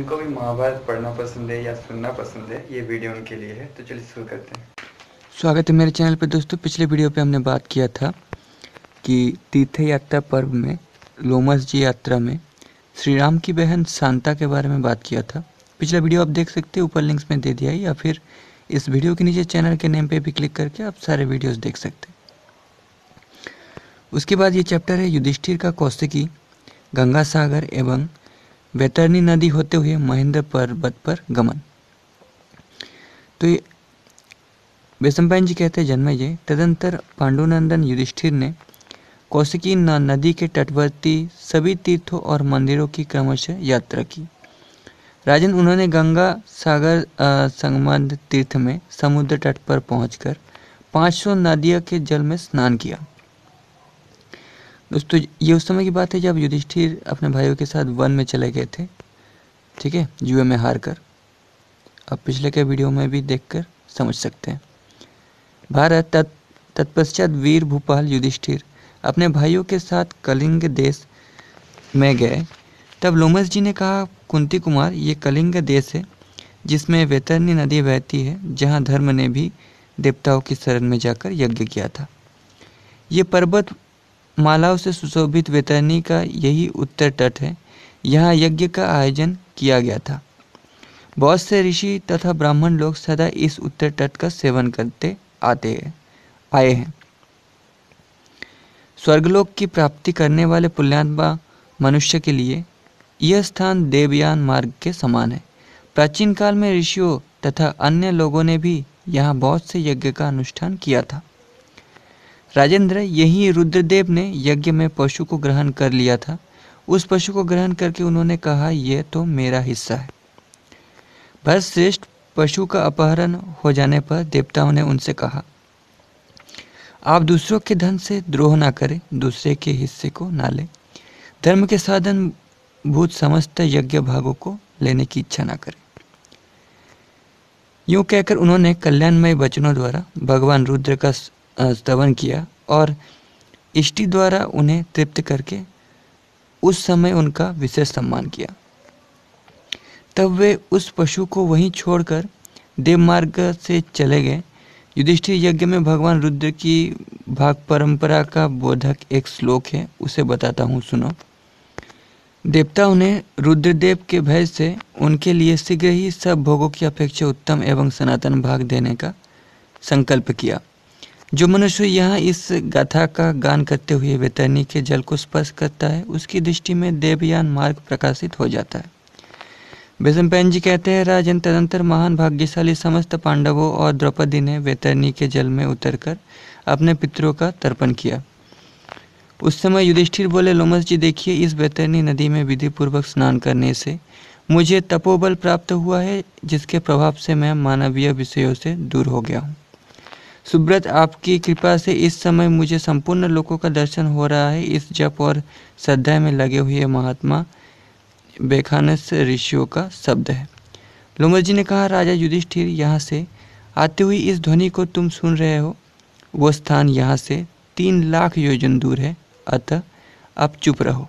जिनको भी महाभारत पढ़ना पसंद है या सुनना पसंद है, ये वीडियो उनके लिए है। तो चलिए शुरू करते हैं। स्वागत है मेरे चैनल पे दोस्तों। पिछले वीडियो पे हमने बात किया था कि तीर्थ यात्रा पर्व में लोमस जी यात्रा में श्री राम की बहन शांता के बारे में बात किया था। पिछला वीडियो आप देख सकते हैं, ऊपर लिंक्स में दे दिया है, या फिर इस वीडियो के नीचे चैनल के नेम पे भी क्लिक करके आप सारे वीडियोस देख सकते हैं। उसके बाद ये चैप्टर है युधिष्ठिर का कौशिकी, गंगा सागर एवं वैतरणी नदी होते हुए महेंद्र पर्वत पर गमन। तो ये वैशंपायन जी कहते हैं, जन्मेजय तदंतर पांडुनंदन युधिष्ठिर ने कौशिकी नदी के तटवर्ती सभी तीर्थों और मंदिरों की क्रमशः यात्रा की। राजन, उन्होंने गंगा सागर संगम तीर्थ में समुद्र तट पर पहुंचकर 500 नदियों के जल में स्नान किया। दोस्तों, ये उस समय की बात है जब युधिष्ठिर अपने भाइयों के साथ वन में चले गए थे, ठीक है, जुए में हार कर। अब पिछले के वीडियो में भी देखकर समझ सकते हैं। भारत तत्पश्चात वीर भूपाल युधिष्ठिर अपने भाइयों के साथ कलिंग देश में गए। तब लोमस जी ने कहा, कुंती कुमार, ये कलिंग देश है जिसमें वैतरणी नदी बहती है, जहाँ धर्म ने भी देवताओं की शरण में जाकर यज्ञ किया था। ये पर्वत मालाओं से सुशोभित वैतरणी का यही उत्तर तट है। यहाँ यज्ञ का आयोजन किया गया था। बहुत से ऋषि तथा ब्राह्मण लोग सदा इस उत्तर तट का सेवन करते आए हैं। स्वर्गलोक की प्राप्ति करने वाले पुण्यात्मा मनुष्य के लिए यह स्थान देवयान मार्ग के समान है। प्राचीन काल में ऋषियों तथा अन्य लोगों ने भी यहाँ बहुत से यज्ञ का अनुष्ठान किया था। राजेंद्र, यही रुद्रदेव ने यज्ञ में पशु को ग्रहण कर लिया था। उस पशु को ग्रहण करके उन्होंने कहा, यह तो मेरा हिस्सा है। भरत श्रेष्ठ, पशु का अपहरण हो जाने पर देवताओं ने उनसे कहा, आप दूसरों के धन से द्रोह ना करें, दूसरे के हिस्से को ना लें, धर्म के साधन भूत समस्त यज्ञ भागों को लेने की इच्छा ना करें। यूं कहकर उन्होंने कल्याणमय वचनों द्वारा भगवान रुद्र का स्तवन किया और इष्टि द्वारा उन्हें तृप्त करके उस समय उनका विशेष सम्मान किया। तब वे उस पशु को वहीं छोड़कर देवमार्ग से चले गए। युधिष्ठिर यज्ञ में भगवान रुद्र की भाग परंपरा का बोधक एक श्लोक है, उसे बताता हूँ, सुनो। देवताओं ने रुद्रदेव के भय से उनके लिए शीघ्र ही सब भोगों की अपेक्षा उत्तम एवं सनातन भाग देने का संकल्प किया। जो मनुष्य यहाँ इस गाथा का गान करते हुए वैतरणी के जल को स्पर्श करता है, उसकी दृष्टि में देवयान मार्ग प्रकाशित हो जाता है। वैशंपायन जी कहते हैं, राजन, तदंतर महान भाग्यशाली समस्त पांडवों और द्रौपदी ने वैतरणी के जल में उतरकर अपने पितरों का तर्पण किया। उस समय युधिष्ठिर बोले, लोमस जी, देखिए, इस वैतरणी नदी में विधि पूर्वक स्नान करने से मुझे तपोबल प्राप्त हुआ है, जिसके प्रभाव से मैं मानवीय विषयों से दूर हो गया हूँ। सुब्रत, आपकी कृपा से इस समय मुझे संपूर्ण लोकों का दर्शन हो रहा है। इस जप और श्रद्धा में लगे हुए महात्मा बेखानस ऋषियों का शब्द है। लोमस जी ने कहा, राजा युधिष्ठिर, यहाँ से आती हुई इस ध्वनि को तुम सुन रहे हो, वो स्थान यहाँ से 3 लाख योजन दूर है, अतः आप चुप रहो।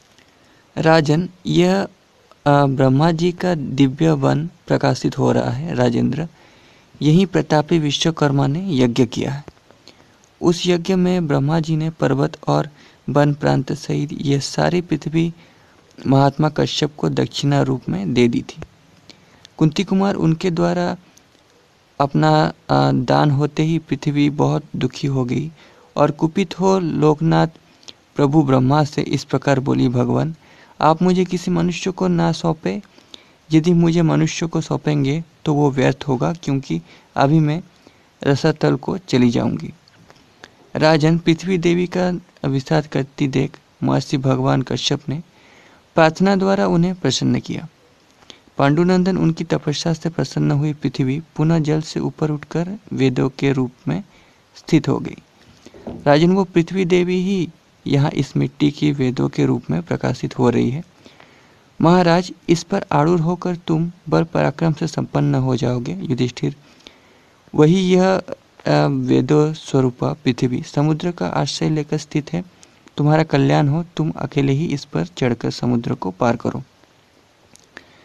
राजन, यह ब्रह्मा जी का दिव्य वन प्रकाशित हो रहा है। राजेंद्र, यही प्रतापी विश्वकर्मा ने यज्ञ किया है। उस यज्ञ में ब्रह्मा जी ने पर्वत और वन प्रांत सहित यह सारी पृथ्वी महात्मा कश्यप को दक्षिणा रूप में दे दी थी। कुंती कुमार, उनके द्वारा अपना दान होते ही पृथ्वी बहुत दुखी हो गई और कुपित हो लोकनाथ प्रभु ब्रह्मा से इस प्रकार बोली, भगवान, आप मुझे किसी मनुष्य को ना सौंपे। यदि मुझे मनुष्य को सौंपेंगे तो वो व्यर्थ होगा, क्योंकि अभी मैं रसातल को चली जाऊंगी। राजन, पृथ्वी देवी का विषाद करती देख महर्षि भगवान कश्यप ने प्रार्थना द्वारा उन्हें प्रसन्न किया। पांडुनंदन, उनकी तपस्या से प्रसन्न हुई पृथ्वी पुनः जल से ऊपर उठकर वेदों के रूप में स्थित हो गई। राजन, वो पृथ्वी देवी ही यहाँ इस मिट्टी की वेदों के रूप में प्रकाशित हो रही है। महाराज, इस पर आरूढ़ होकर तुम बल पराक्रम से संपन्न हो जाओगे। युधिष्ठिर, वही यह वेदों स्वरूपा पृथ्वी समुद्र का आश्रय लेकर स्थित है। तुम्हारा कल्याण हो, तुम अकेले ही इस पर चढ़कर समुद्र को पार करो।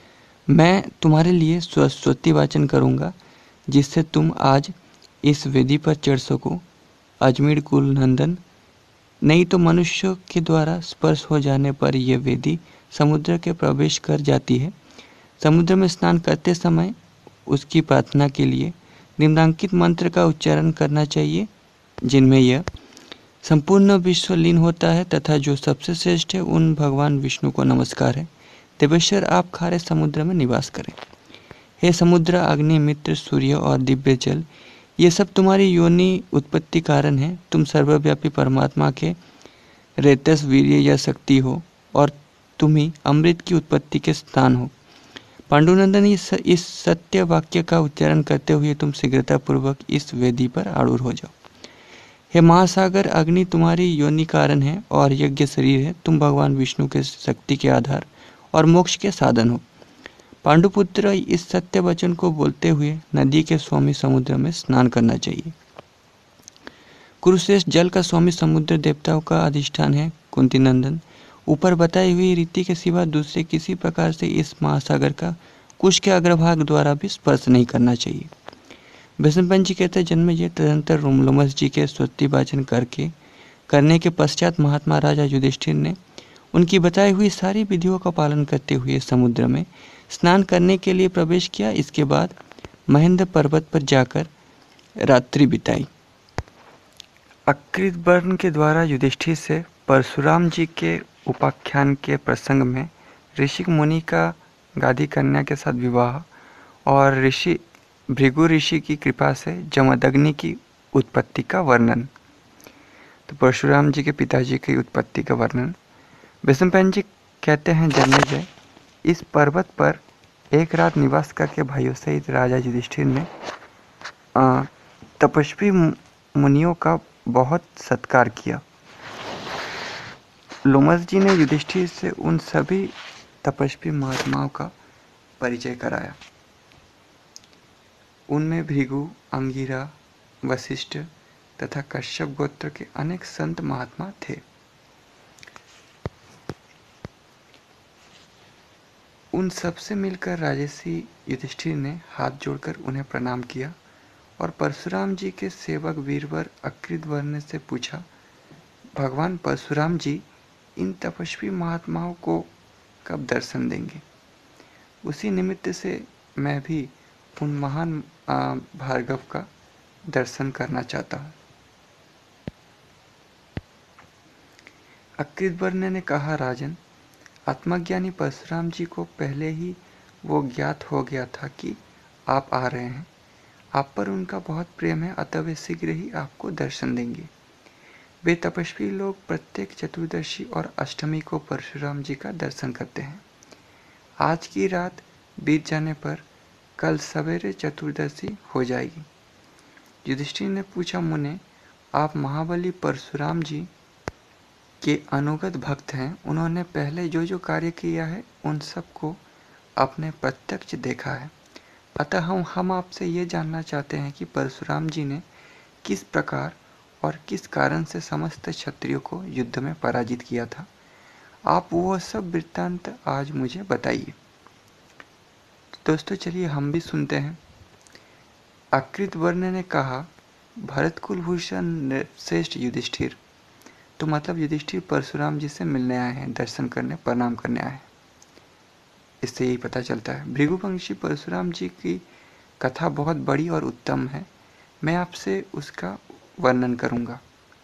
मैं तुम्हारे लिए स्वस्ति वाचन करूँगा, जिससे तुम आज इस वेदी पर चढ़ सको। अजमेर कुल नंदन, नहीं तो मनुष्यों के द्वारा स्पर्श हो जाने पर यह वेदी समुद्र के प्रवेश कर जाती है। समुद्र में स्नान करते समय उसकी प्रार्थना के लिए निम्नांकित मंत्र का उच्चारण करना चाहिए, जिनमें यह संपूर्ण विश्व लीन होता है तथा जो सबसे श्रेष्ठ है उन भगवान विष्णु को नमस्कार है। देवेश्वर, आप खारे समुद्र में निवास करें। हे समुद्र, अग्नि, मित्र, सूर्य और दिव्य जल, ये सब तुम्हारी योनि उत्पत्ति कारण है। तुम सर्वव्यापी परमात्मा के रेतस, वीर्य या शक्ति हो और तुम ही अमृत की उत्पत्ति के स्थान हो। पांडुनंदन, इस सत्य वाक्य का उच्चारण करते हुए तुम शीघ्रतापूर्वक इस वेदी पर आरूढ़ हो जाओ। हे महासागर, अग्नि तुम्हारी योनि कारण है और यज्ञ शरीर है। तुम भगवान विष्णु के शक्ति के आधार और मोक्ष के साधन हो। पांडुपुत्र, इस सत्य वचन को बोलते हुए नदी के स्वामी समुद्र में स्नान करना चाहिए। कुरुश्रेष्ठ, जल का स्वामी समुद्र देवताओं का अधिष्ठान है। कुंती नंदन, ऊपर बताई हुई रीति के सिवा दूसरे किसी प्रकार से इस महासागर का कुश के अग्रभाग द्वारा भी स्पर्श नहीं करना चाहिए। भीष्म जी कहते जन्मेजय तदंतर लोमस जी के स्वस्ति वाचन करने के पश्चात महात्मा राजा युधिष्ठिर ने उनकी बताई हुई सारी विधियों का पालन करते हुए समुद्र में स्नान करने के लिए प्रवेश किया। इसके बाद महेंद्र पर्वत पर जाकर रात्रि बिताई। अकृत वर्ण के द्वारा युधिष्ठिर से परशुराम जी के उपाख्यान के प्रसंग में ऋषि मुनि का गादी कन्या के साथ विवाह और भृगु ऋषि की कृपा से जमदग्नि की उत्पत्ति का वर्णन। तो परशुराम जी के पिताजी की उत्पत्ति का वर्णन। भीष्म जी कहते हैं जन्मेजय, इस पर्वत पर एक रात निवास करके भाइयों सहित राजा युधिष्ठिर ने तपस्वी मुनियों का बहुत सत्कार किया। लोमस जी ने युधिष्ठिर से उन सभी तपस्वी महात्माओं का परिचय कराया। उनमें भृगु, अंगिरा, वशिष्ठ तथा कश्यप गोत्र के अनेक संत महात्मा थे। उन सबसे मिलकर राजर्षि युधिष्ठिर ने हाथ जोड़कर उन्हें प्रणाम किया और परशुराम जी के सेवक वीरवर अकृत वर्ण से पूछा, भगवान परशुराम जी इन तपस्वी महात्माओं को कब दर्शन देंगे? उसी निमित्त से मैं भी उन महान भार्गव का दर्शन करना चाहता हूँ। अकृत वर्ण ने कहा, राजन, आत्मज्ञानी परशुराम जी को पहले ही वो ज्ञात हो गया था कि आप आ रहे हैं। आप पर उनका बहुत प्रेम है, अतः वे शीघ्र ही आपको दर्शन देंगे। वे तपस्वी लोग प्रत्येक चतुर्दशी और अष्टमी को परशुराम जी का दर्शन करते हैं। आज की रात बीत जाने पर कल सवेरे चतुर्दशी हो जाएगी। युधिष्ठिर ने पूछा, मुने, आप महाबली परशुराम जी के अनुगत भक्त हैं। उन्होंने पहले जो जो कार्य किया है उन सबको आपने प्रत्यक्ष देखा है। अतः हम आपसे ये जानना चाहते हैं कि परशुराम जी ने किस प्रकार और किस कारण से समस्त क्षत्रियों को युद्ध में पराजित किया था। आप वो सब वृत्तांत आज मुझे बताइए। दोस्तों, चलिए हम भी सुनते हैं। अकृत वर्ण ने कहा, भरत कुलभूषण श्रेष्ठ युधिष्ठिर, तो मतलब युधिष्ठिर परशुराम जी से मिलने आए हैं, दर्शन करने, प्रणाम करने आए हैं। इससे यही पता चलता है। भृगुवंशी परशुराम जी की कथा बहुत बड़ी और उत्तम है। मैं आपसे उसका वर्णन करूंगा।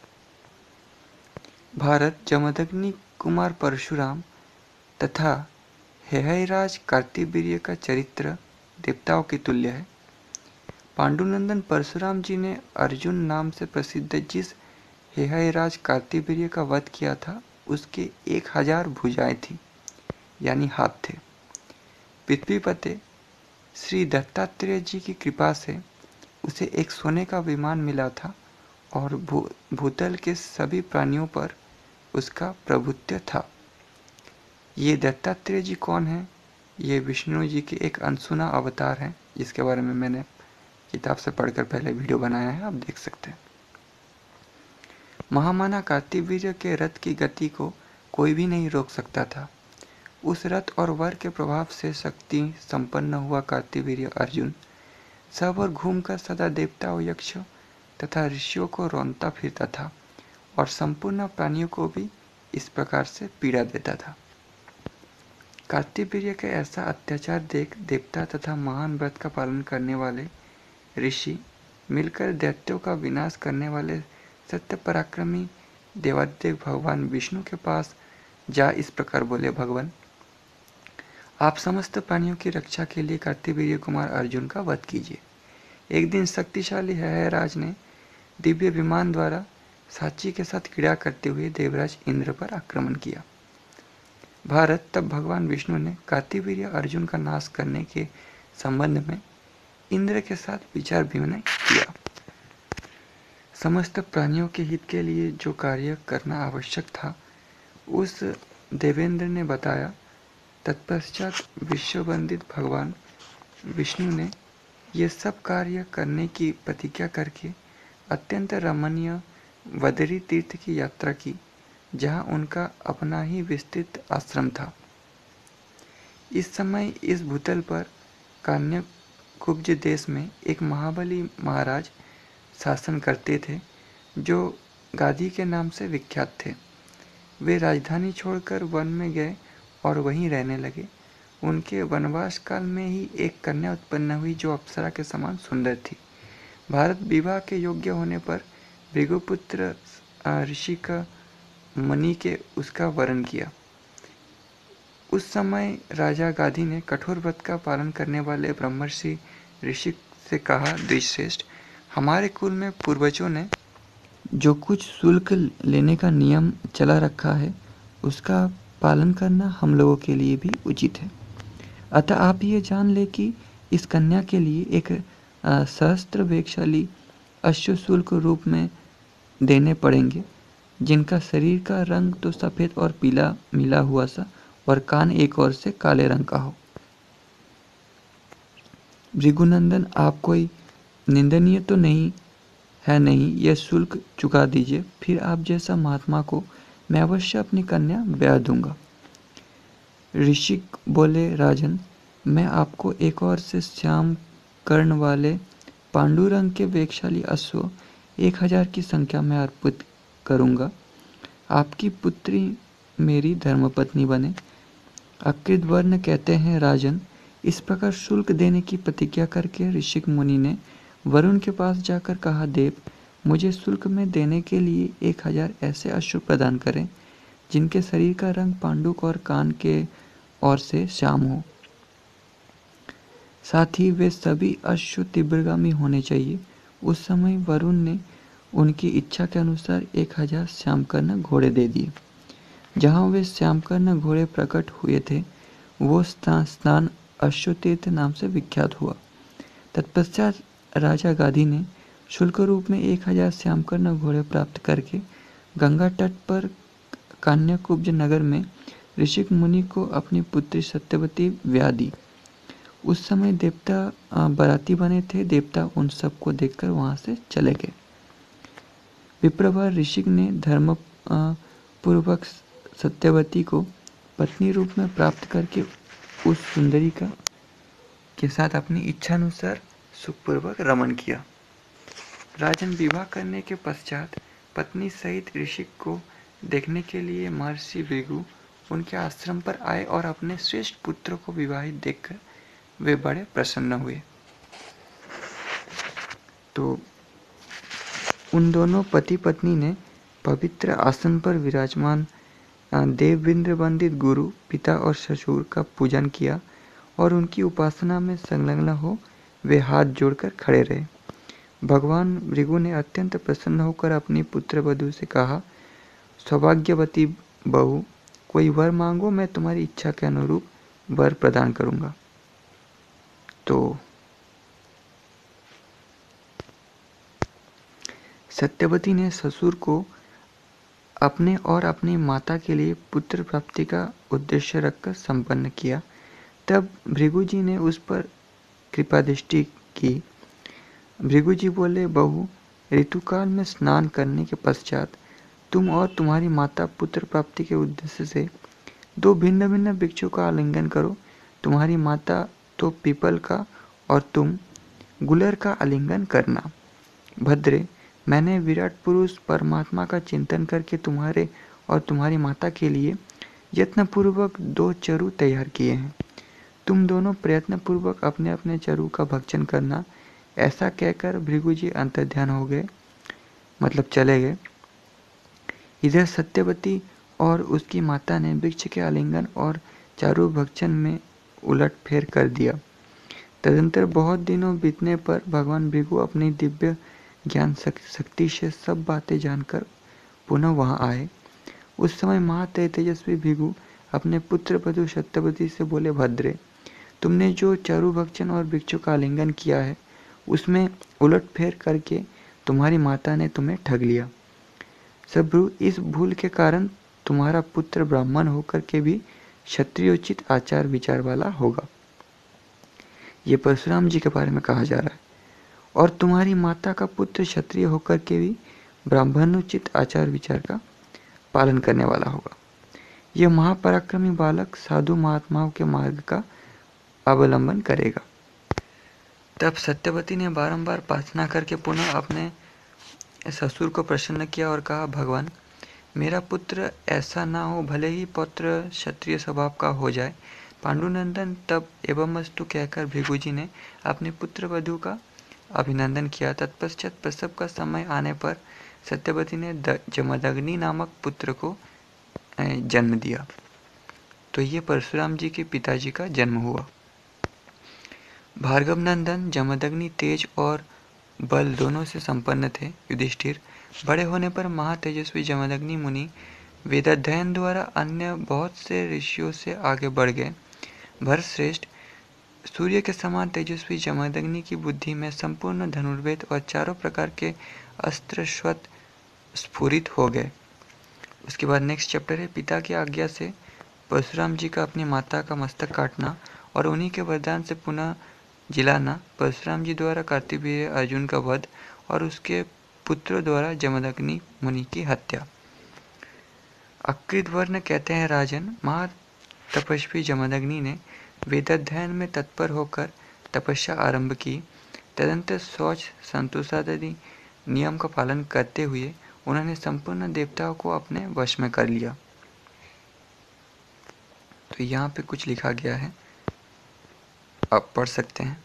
भारत जमदग्नि कुमार परशुराम तथा हेहयराज कार्तिवीर्य का चरित्र देवताओं के तुल्य है। पांडुनंदन परशुराम जी ने अर्जुन नाम से प्रसिद्ध जिस हेहयराज कार्तिवीर्य का वध किया था, उसके 1000 भुजाएं थी, यानी हाथ थे। पृथ्वीपते श्री दत्तात्रेय जी की कृपा से उसे एक सोने का विमान मिला था और भूतल के सभी प्राणियों पर उसका प्रभुत्व था। ये दत्तात्रेय जी कौन है? ये विष्णु जी के एक अनसुना अवतार हैं, जिसके बारे में मैंने किताब से पढ़कर पहले वीडियो बनाया है, आप देख सकते हैं। महामाना कार्तिवीर्य के रथ की गति को कोई भी नहीं रोक सकता था। उस रथ और वर के प्रभाव से शक्ति संपन्न हुआ कार्तवीर्य अर्जुन सब और घूमकर सदा देवता और यक्ष तथा ऋषियों को रौंदता फिरता था और संपूर्ण प्राणियों को भी इस प्रकार से पीड़ा देता था। कार्तवीर्य का ऐसा अत्याचार देख देवता तथा महान व्रत का पालन करने वाले ऋषि मिलकर दैत्यों का विनाश करने वाले सत्य पराक्रमी देवादिदेव भगवान विष्णु के पास जा इस प्रकार बोले, भगवान आप समस्त प्राणियों की रक्षा के लिए कार्तवीर्य कुमार अर्जुन का वध कीजिए। एक दिन शक्तिशाली राज ने दिव्य विमान द्वारा साची के साथ क्रीड़ा करते हुए देवराज इंद्र पर आक्रमण किया। भारत तब भगवान विष्णु ने कार्तवीर्य अर्जुन का नाश करने के संबंध में इंद्र के साथ विचार विनिमय किया। समस्त प्राणियों के हित के लिए जो कार्य करना आवश्यक था उस देवेंद्र ने बताया। तत्पश्चात विश्ववंदित भगवान विष्णु ने ये सब कार्य करने की प्रतिज्ञा करके अत्यंत रमणीय वदरी तीर्थ की यात्रा की, जहाँ उनका अपना ही विस्तृत आश्रम था। इस समय इस भूतल पर कान्यकुब्ज देश में एक महाबली महाराज शासन करते थे, जो गादी के नाम से विख्यात थे। वे राजधानी छोड़कर वन में गए और वहीं रहने लगे। उनके वनवास काल में ही एक कन्या उत्पन्न हुई जो अप्सरा के समान सुंदर थी। भारत विवाह के योग्य होने पर भृगुपुत्र ऋषि का मणि के उसका वरण किया। उस समय राजा गादी ने कठोर व्रत का पालन करने वाले ब्रह्मर्षि ऋषि से कहा, द्विश्रेष्ठ, हमारे कुल में पूर्वजों ने जो कुछ शुल्क लेने का नियम चला रखा है उसका पालन करना हम लोगों के लिए भी उचित है। अतः आप ये जान ले कि इस कन्या के लिए एक सहस्त्र वेगशाली अश्व शुल्क रूप में देने पड़ेंगे, जिनका शरीर का रंग तो सफ़ेद और पीला मिला हुआ सा और कान एक ओर से काले रंग का हो। भृगुनंदन, आप कोई निंदनीय तो नहीं है, नहीं, यह शुल्क चुका दीजिए, फिर आप जैसा महात्मा को मैं अवश्य अपनी कन्या ब्याह दूंगा। ऋषि बोले, राजन, मैं आपको एक और से श्याम कर्ण वाले पांडु रंग के वेगशाली अश्व 1000 की संख्या में अर्पित करूंगा। आपकी पुत्री मेरी धर्मपत्नी बने। अकृतवर्ण कहते हैं, राजन, इस प्रकार शुल्क देने की प्रतिज्ञा करके ऋषिक मुनि ने वरुण के पास जाकर कहा, देव, मुझे शुल्क में देने के लिए 1000 ऐसे अश्व प्रदान करें जिनके शरीर का रंग पांडुक और कान के ओर से श्याम हो। साथ ही वे सभी अश्व तीव्रगामी होने चाहिए। उस समय वरुण ने उनकी इच्छा के अनुसार 1000 श्यामकर्ण घोड़े दे दिए। जहाँ वे श्यामकर्ण घोड़े प्रकट हुए थे वो स्थान अश्वतीर्थ नाम से विख्यात हुआ। तत्पश्चात राजा गादी ने शुल्क रूप में 1000 श्यामकर्ण घोड़े प्राप्त करके गंगा तट पर कान्यकुब्ज नगर में ऋषिक मुनि को अपनी पुत्री सत्यवती ब्याह दी। उस समय देवता बाराती बने थे। देवता उन सबको देखकर वहां से चले गए। विप्रवर ऋषिक ने धर्म पूर्वक सत्यवती को पत्नी रूप में प्राप्त करके उस सुंदरी के साथ अपनी इच्छानुसार सुखपूर्वक रमण किया। राजन, विवाह करने के पश्चात पत्नी सहित ऋषिक को देखने के लिए महर्षि भृगु उनके आश्रम पर आए और अपने श्रेष्ठ पुत्र को विवाहित देखकर वे बड़े प्रसन्न हुए। तो उन दोनों पति पत्नी ने पवित्र आसन पर विराजमान देवविंद्र वंदित गुरु, पिता और ससुर का पूजन किया और उनकी उपासना में संलग्न हो वे हाथ जोड़कर खड़े रहे। भगवान भृगु ने अत्यंत प्रसन्न होकर अपनी पुत्र वधू से कहा, सौभाग्यवती बहू, कोई वर मांगो, मैं तुम्हारी इच्छा के अनुरूप वर प्रदान करूंगा। तो सत्यवती ने ससुर को अपने और अपनी माता के लिए पुत्र प्राप्ति का उद्देश्य रखकर संपन्न किया। तब भृगु जी ने उस पर कृपा दृष्टि की। भृगु जी बोले, बहू, ऋतुकाल में स्नान करने के पश्चात तुम और तुम्हारी माता पुत्र प्राप्ति के उद्देश्य से दो भिन्न भिन्न वृक्षों का आलिंगन करो, तुम्हारी माता तो पीपल का और तुम गुलर का आलिंगन करना। भद्रे, मैंने विराट पुरुष परमात्मा का चिंतन करके तुम्हारे और तुम्हारी माता के लिए यत्नपूर्वक 2 चरु तैयार किए हैं। तुम दोनों प्रयत्नपूर्वक अपने अपने चरु का भक्षण करना। ऐसा कहकर भृगुजी अंतर्ध्यान हो गए, मतलब चले गए। इधर सत्यवती और उसकी माता ने वृक्ष के आलिंगन और चारु भक्षण में उलटफेर कर दिया। तदंतर बहुत दिनों बीतने पर भगवान भृगु अपनी दिव्य ज्ञान शक्ति से सब बातें जानकर पुनः वहां आए। उस समय महातेजस्वी भृगु अपने पुत्र वधु सत्यवती से बोले, भद्रे, तुमने जो चारु भक्षण और वृक्षों का आलिंगन किया है, उसमें उलटफेर करके तुम्हारी माता ने तुम्हें ठग लिया। सभ्रु, इस भूल के कारण तुम्हारा पुत्र ब्राह्मण होकर के भी क्षत्रियोचित आचार विचार वाला होगा। ये परशुराम जी के बारे में कहा जा रहा है। और तुम्हारी माता का पुत्र क्षत्रिय होकर के भी ब्राह्मणोचित आचार विचार का पालन करने वाला होगा। यह महापराक्रमी बालक साधु महात्माओं के मार्ग का अवलंबन करेगा। तब सत्यवती ने बारंबार प्रार्थना करके पुनः अपने ससुर को प्रसन्न किया और कहा, भगवान, मेरा पुत्र ऐसा ना हो, भले ही पौत्र क्षत्रिय स्वभाव का हो जाए। पांडुनंदन तब एवमस्तु कहकर भृगुजी ने अपने पुत्र वधु का अभिनंदन किया। तत्पश्चात प्रसव का समय आने पर सत्यवती ने जमदग्नि नामक पुत्र को जन्म दिया। तो ये परशुराम जी के पिताजी का जन्म हुआ। भार्गव नंदन जमदग्नि तेज और बल दोनों से संपन्न थे। युधिष्ठिर, बड़े होने पर महातेजस्वी जमदग्नि मुनि वेदाध्ययन द्वारा अन्य बहुत से ऋषियों से आगे बढ़ गए। भरतश्रेष्ठ, सूर्य के समान तेजस्वी जमदग्नि की बुद्धि में संपूर्ण धनुर्वेद और चारों प्रकार के अस्त्र स्वत स्फुरित हो गए। उसके बाद नेक्स्ट चैप्टर है, पिता की आज्ञा से परशुराम जी का अपनी माता का मस्तक काटना और उन्हीं के वरदान से पुनः जिलाना, परशुराम जी द्वारा कार्तिवीर्य अर्जुन का वध और उसके पुत्रों द्वारा जमदग्नि मुनि की हत्या। अकृतवर्ण कहते हैं, राजन, महातपस्वी जमदग्नि ने वेदाध्ययन में तत्पर होकर तपस्या आरंभ की। तदंतर शौच संतोषादि नियम का पालन करते हुए उन्होंने संपूर्ण देवताओं को अपने वश में कर लिया। तो यहाँ पे कुछ लिखा गया है, आप पढ़ सकते हैं।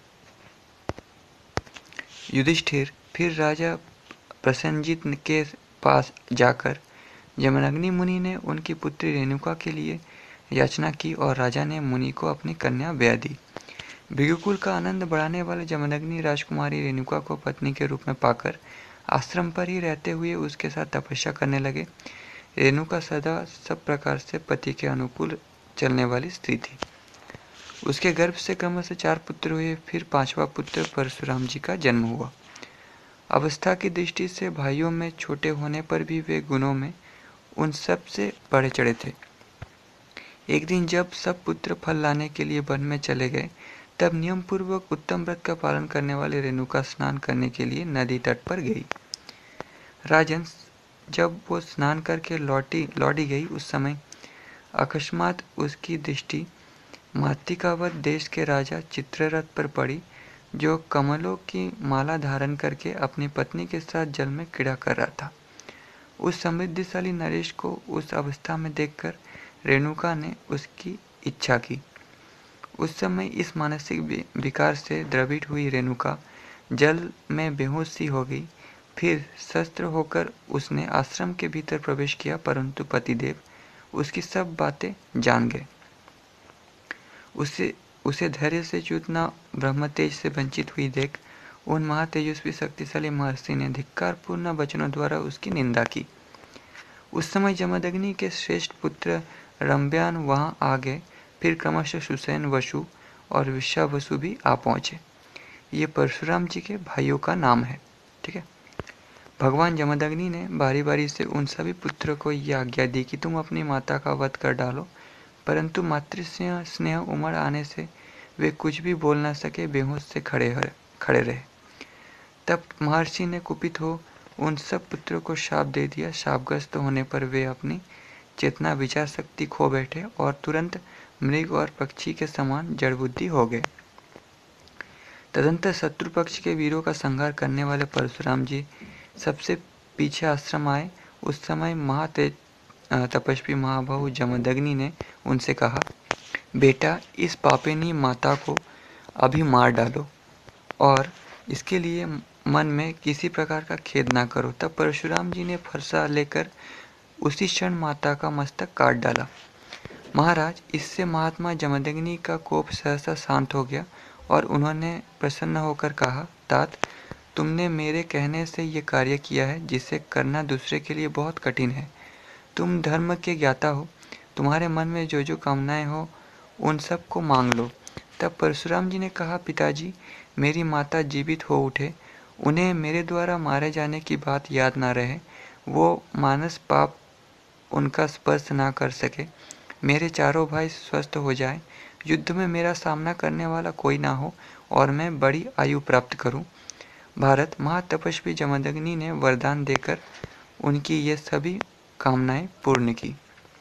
युधिष्ठिर फिर राजा प्रसेनजित के पास जाकर जमदग्नि मुनि ने उनकी पुत्री रेणुका के लिए याचना की और राजा ने मुनि को अपनी कन्या ब्याह दी। भृगुकुल का आनंद बढ़ाने वाले जमदग्नि राजकुमारी रेणुका को पत्नी के रूप में पाकर आश्रम पर ही रहते हुए उसके साथ तपस्या करने लगे। रेणुका सदा सब प्रकार से पति के अनुकूल चलने वाली स्त्री थी। उसके गर्भ से क्रमशः 4 पुत्र हुए। फिर 5वां पुत्र परशुराम जी का जन्म हुआ। अवस्था की दृष्टि से भाइयों में छोटे होने पर भी वे गुणों में उन सब से बढ़े चढ़े थे। एक दिन जब सब पुत्र फल लाने के लिए वन में चले गए, तब नियम पूर्वक उत्तम व्रत का पालन करने वाले रेणुका स्नान करने के लिए नदी तट पर गई। राजन, जब वो स्नान करके लौटी गई, उस समय अकस्मात उसकी दृष्टि मातृकावत देश के राजा चित्ररथ पर पड़ी, जो कमलों की माला धारण करके अपनी पत्नी के साथ जल में क्रीड़ा कर रहा था। उस समृद्धिशाली नरेश को उस अवस्था में देखकर रेणुका ने उसकी इच्छा की। उस समय इस मानसिक विकार से द्रवित हुई रेणुका जल में बेहोश सी हो गई। फिर शस्त्र होकर उसने आश्रम के भीतर प्रवेश किया, परंतु पतिदेव उसकी सब बातें जान गए। उसे धैर्य से च्युतना ब्रह्मतेज से वंचित हुई देख उन महातेजस्वी शक्तिशाली महर्षि ने धिक्कारपूर्ण वचनों द्वारा उसकी निंदा की। उस समय जमदग्नि के श्रेष्ठ पुत्र रम्यान वहां आ गए। फिर क्रमशः सुसैन, वसु और विश्वावसु भी आ पहुंचे। ये परशुराम जी के भाइयों का नाम है। ठीक है। भगवान जमदग्नि ने बारी बारी से उन सभी पुत्रों को यह आज्ञा दी कि तुम अपनी माता का वध कर डालो, परंतु मातृ स्नेह उमड़ आने से वे कुछ भी बोल न सके, बेहोश से खड़े रहे। तब महर्षि ने कुपित हो उन सब पुत्रों को शाप दे दिया। शापग्रस्त होने पर वे अपनी चेतना विचार शक्ति खो बैठे और तुरंत मृग और पक्षी के समान जड़ बुद्धि हो गए। तदंतर शत्रु पक्ष के वीरों का संहार करने वाले परशुराम जी सबसे पीछे आश्रम आए। उस समय तपस्वी महाबाहु जमदग्नि ने उनसे कहा, बेटा, इस पापिनी माता को अभी मार डालो और इसके लिए मन में किसी प्रकार का खेद ना करो। तब परशुराम जी ने फरसा लेकर उसी क्षण माता का मस्तक काट डाला। महाराज, इससे महात्मा जमदग्नि का कोप सहसा शांत हो गया और उन्होंने प्रसन्न होकर कहा, तात, तुमने मेरे कहने से ये कार्य किया है जिसे करना दूसरे के लिए बहुत कठिन है। तुम धर्म के ज्ञाता हो, तुम्हारे मन में जो जो कामनाएं हो उन सब को मांग लो। तब परशुराम जी ने कहा, पिताजी, मेरी माता जीवित हो उठे, उन्हें मेरे द्वारा मारे जाने की बात याद ना रहे, वो मानस पाप उनका स्पर्श ना कर सके, मेरे चारों भाई स्वस्थ हो जाए, युद्ध में मेरा सामना करने वाला कोई ना हो और मैं बड़ी आयु प्राप्त करूं। भारत महातपस्वी जमदग्नि ने वरदान देकर उनकी ये सभी कामनाएं पूर्ण की।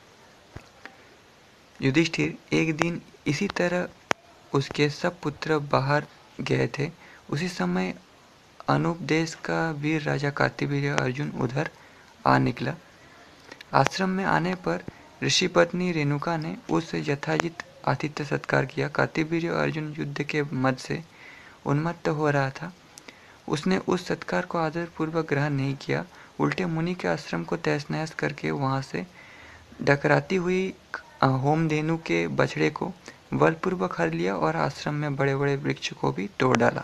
युधिष्ठिर एक दिन इसी तरह उसके सब पुत्र बाहर गए थे। उसी समय अनूप देश का वीर राजा कार्तिवीर्य अर्जुन उधर आ निकला। आश्रम में आने पर ऋषि पत्नी रेणुका ने उस यथाचित आतिथ्य सत्कार किया। कार्तिवीर्य अर्जुन युद्ध के मद से उन्मत्त हो रहा था। उसने उस सत्कार को आदर पूर्वक ग्रहण नहीं किया, उल्टे मुनि के आश्रम को तहस नहस करके वहां से डकराती हुई होमधेनु के बछड़े को बलपूर्वक हर लिया और आश्रम में बड़े बड़े वृक्ष को भी तोड़ डाला।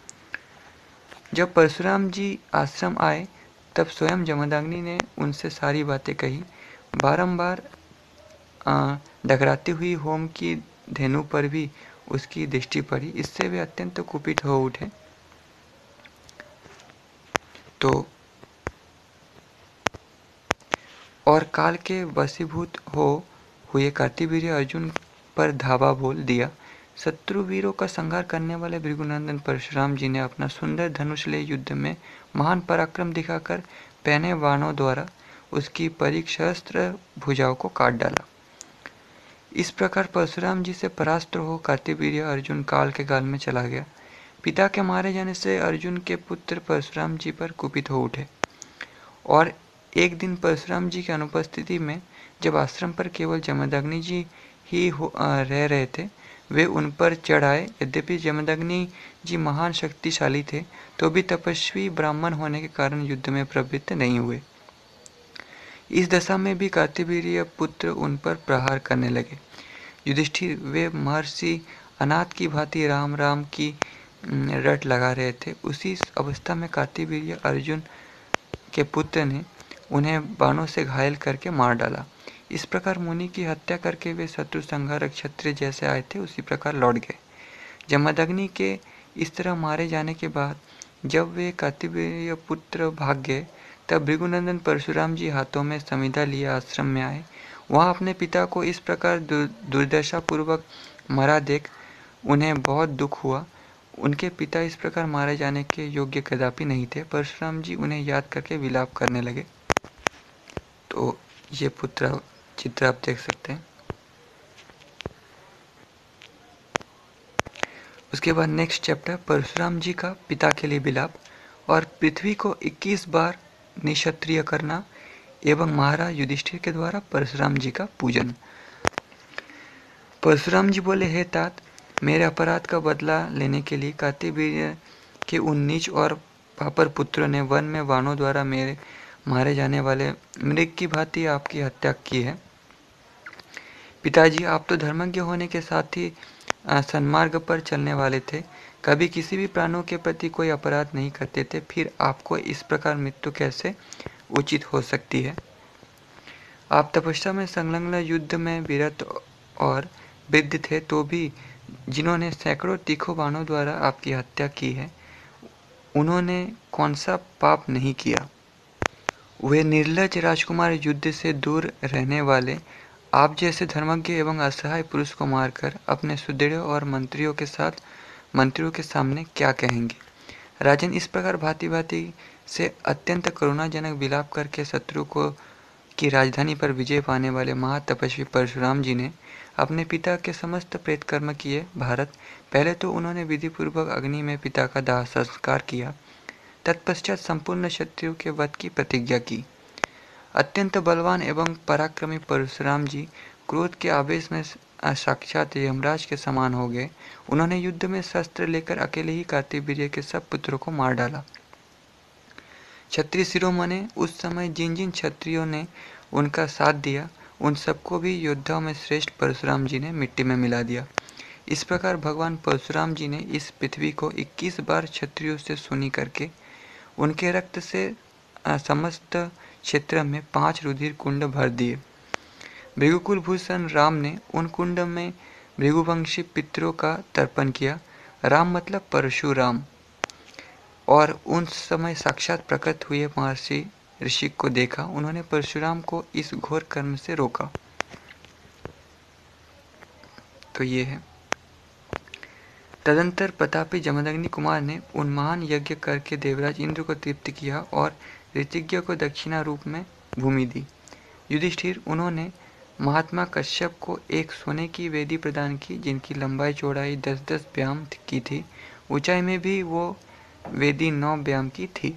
जब परशुराम जी आश्रम आए तब स्वयं जमदग्नि ने उनसे सारी बातें कही। बारंबार डकराती हुई होम की धेनु पर भी उसकी दृष्टि पड़ी। इससे वे अत्यंत कुपित हो उठे। तो और काल के वशीभूत हुए कार्तिवीर्य अर्जुन पर धावा बोल दिया। शत्रु वीरों का संहार करने वाले भृगुनंदन परशुराम जी ने अपना सुंदर धनुष ले युद्ध में महान पराक्रम दिखाकर पहने बाणों द्वारा उसकी परिक्षस्त्र भुजाओं को काट डाला। इस प्रकार परशुराम जी से परास्त हो कार्तिवीर्य अर्जुन काल के गाल में चला गया। पिता के मारे जाने से अर्जुन के पुत्र परशुराम जी पर कुपित हो उठे और एक दिन परशुराम जी की अनुपस्थिति में जब आश्रम पर केवल जमदग्नि जी ही रह रहे थे, वे उन पर चढ़ आए। यद्यपि जमदग्नि जी महान शक्तिशाली थे तो भी तपस्वी ब्राह्मण होने के कारण युद्ध में प्रवृत्त नहीं हुए। इस दशा में भी कार्तिवीर्य पुत्र उन पर प्रहार करने लगे। युधिष्ठिर, वे महर्षि अनाथ की भांति राम राम की रट लगा रहे थे। उसी अवस्था में कार्तिवीर्य अर्जुन के पुत्र ने उन्हें बाणों से घायल करके मार डाला। इस प्रकार मुनि की हत्या करके वे शत्रु संहार क्षत्रिय जैसे आए थे उसी प्रकार लौट गए। जमदग्नि के इस तरह मारे जाने के बाद जब वे कार्तिवीर्य पुत्र भाग गए तब भृगुनंदन परशुराम जी हाथों में समिधा लिए आश्रम में आए। वहां अपने पिता को इस प्रकार दुर्दशा पूर्वक मरा देख उन्हें बहुत दुख हुआ। उनके पिता इस प्रकार मारे जाने के योग्य कदापि नहीं थे। परशुराम जी उन्हें याद करके विलाप करने लगे। तो ये पुत्र चित्र आप देख सकते हैं। उसके बाद नेक्स्ट चैप्टर परशुराम जी का पिता के लिए विलाप और पृथ्वी को 21 बार निक्षत्रिय करना एवं महाराज युधिष्ठिर के द्वारा परशुराम जी का पूजन। परशुराम जी बोले, हे तात, मेरे अपराध का बदला लेने के लिए कार्तिवीर्य के उन नीच और पापर पुत्रों ने वन में बाणों द्वारा मेरे मारे जाने वाले मृग की भांति आपकी हत्या की है। पिताजी, आप तो धर्मज्ञ होने के साथ ही सन्मार्ग पर चलने वाले थे, कभी किसी भी प्राणों के प्रति कोई अपराध नहीं करते थे, फिर आपको इस प्रकार मृत्यु कैसे उचित हो सकती है। आप तपस्या में संलग्न युद्ध में विरत और वृद्ध थे तो भी जिन्होंने सैकड़ों तीखों बाणों द्वारा आपकी हत्या की है उन्होंने कौन सा पाप नहीं किया। वे निर्लज राजकुमार युद्ध से दूर रहने वाले आप जैसे धर्मज्ञ एवं असहाय पुरुष को मारकर अपने सुदृढ़ और मंत्रियों के सामने क्या कहेंगे। राजन, इस प्रकार भांति भांति से अत्यंत करुणाजनक विलाप करके शत्रु को कि राजधानी पर विजय पाने वाले महातपस्वी परशुराम जी ने अपने पिता के समस्त प्रेत कर्म किए। भारत, पहले तो उन्होंने विधिपूर्वक अग्नि में पिता का दाह संस्कार किया। तत्पश्चात संपूर्ण शत्रु के वध की प्रतिज्ञा की। अत्यंत बलवान एवं पराक्रमी परशुराम जी क्रोध के आवेश में साक्षात यमराज के समान हो गए। उन्होंने युद्ध में शस्त्र लेकर अकेले ही कार्तिवीर्य के सब पुत्रों को मार डाला। क्षत्रिय शिरोमणि ने उस समय जिन जिन क्षत्रियों ने उनका साथ दिया, उन सबको भी योद्धाओं में श्रेष्ठ परशुराम जी ने मिट्टी में मिला दिया। इस प्रकार भगवान परशुराम जी ने इस पृथ्वी को 21 बार क्षत्रियों से सूनी करके उनके रक्त से समस्त क्षेत्र में 5 रुधिर कुंड भर दिए। भृगुकुल भूषण राम ने उन कुंड में भृगुवंशी पितरों का तर्पण किया। राम मतलब परशुराम। और उन समय साक्षात प्रकट हुए महर्षि ऋषि को देखा। उन्होंने परशुराम को इस घोर कर्म से रोका। तो ये है। तदंतर प्रतापी जमदग्नि कुमार ने उन महान यज्ञ करके देवराज इंद्र को तृप्त किया और ऋतिज्ञ को दक्षिणा रूप में भूमि दी। युधिष्ठिर, उन्होंने महात्मा कश्यप को एक सोने की वेदी प्रदान की, जिनकी लंबाई चौड़ाई 10-10 व्याम की थी। ऊंचाई में भी वो वेदी 9 व्याम की थी।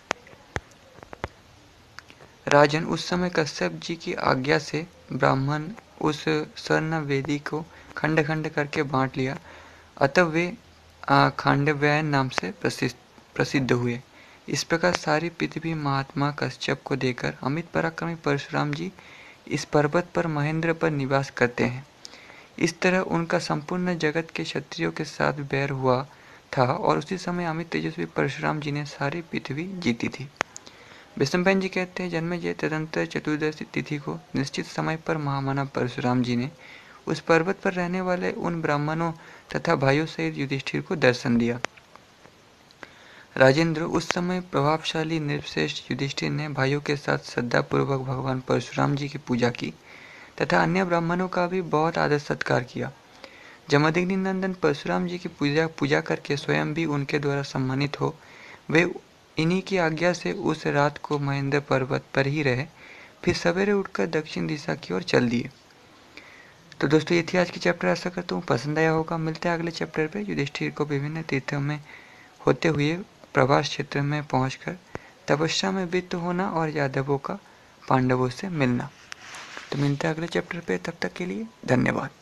राजन, उस समय कश्यप जी की आज्ञा से ब्राह्मण उस स्वर्ण वेदी को खंड खंड करके बांट लिया। अतः वे खांडव्यायन नाम से प्रसिद्ध हुए। इस प्रकार सारी पृथ्वी महात्मा कश्यप को देकर अमित पराक्रमी परशुराम जी इस पर्वत पर महेंद्र पर निवास करते हैं। इस तरह उनका संपूर्ण जगत के क्षत्रियों के साथ बैर हुआ था और उसी समय अमित तेजस्वी परशुराम जी ने सारी पृथ्वी जीती थी। विष्णुपैन जी कहते हैं, जन्मेजय तदंतर चतुर्दशी तिथि को निश्चित समय पर महामना परशुराम जी ने उस पर्वत पर रहने वाले उन ब्राह्मणों तथा भाइयों सहित युधिष्ठिर को दर्शन दिया। राजेंद्र, उस समय प्रभावशाली निर्श्रेष्ठ युधिष्ठिर ने भाइयों के साथ श्रद्धापूर्वक भगवान परशुराम जी की पूजा की तथा अन्य ब्राह्मणों का भी बहुत आदर सत्कार किया। जमदग्नि नंदन परशुराम जी की पूजा करके स्वयं भी उनके द्वारा सम्मानित हो वे इन्हीं की आज्ञा से उस रात को महेंद्र पर्वत पर ही रहे, फिर सवेरे उठकर दक्षिण दिशा की ओर चल दिए। तो दोस्तों, ये थी आज की चैप्टर। आशा करता हूँ पसंद आया होगा। मिलते हैं अगले चैप्टर पे। युधिष्ठिर को विभिन्न तीर्थों में होते हुए प्रभास क्षेत्र में पहुंचकर तपस्या में वित्त होना और यादवों का पांडवों से मिलना। तो मिलते हैं अगले चैप्टर पे। तब तक के लिए धन्यवाद।